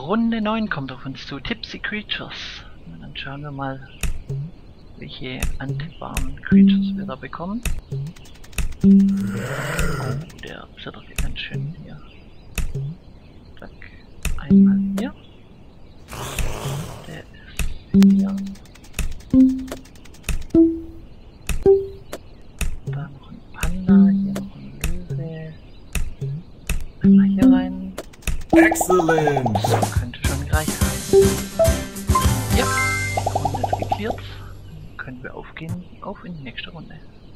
Runde 9 kommt auf uns zu. Tipsy Creatures. Und dann schauen wir mal, welche antippbaren Creatures wir da bekommen. Oh, der zittert hier ganz schön hier. Zack. Einmal hier. Der ist hier. Da noch ein Panda, hier noch ein Löwe. Einmal hier rein. Excellent! Könnte schon gleich sein. Ja, die Runde ist geklärt. Dann können wir aufgehen auf in die nächste Runde.